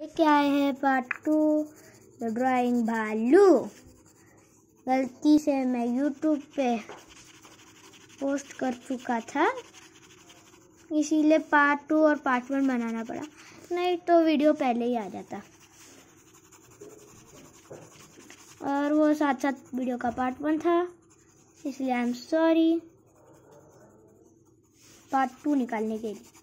क्या है part 2 the drawing भालू। गलती से मैं यूट्यूब पे पोस्ट कर चुका था, इसीलिए पार्ट 2 और पार्ट 1 बनाना पड़ा, नहीं तो वीडियो पहले ही आ जाता। और वो साथ साथ वीडियो का पार्ट 1 था, इसलिए आई एम सॉरी पार्ट 2 निकालने के लिए।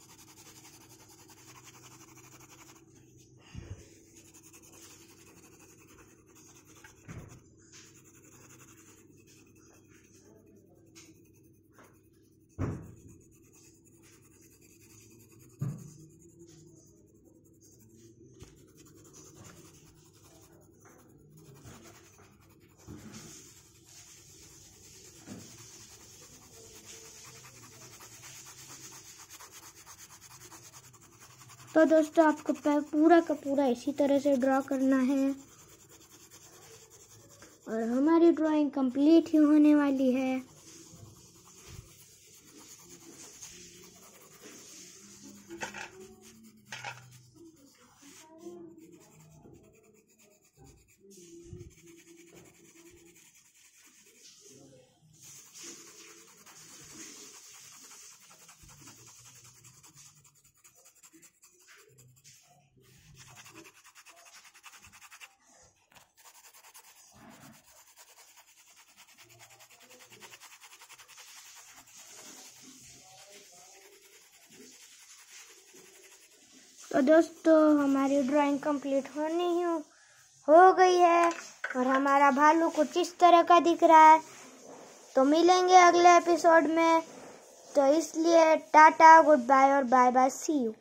तो दोस्तों आपको पूरा का पूरा इसी तरह से ड्रॉ करना है और हमारी ड्राइंग कंप्लीट ही होने वाली है। तो दोस्तों हमारी ड्राइंग कंप्लीट होनी ही हो गई है और हमारा भालू कुछ इस तरह का दिख रहा है। तो मिलेंगे अगले एपिसोड में, तो इसलिए टाटा, गुड बाय और बाय बाय, सी यू।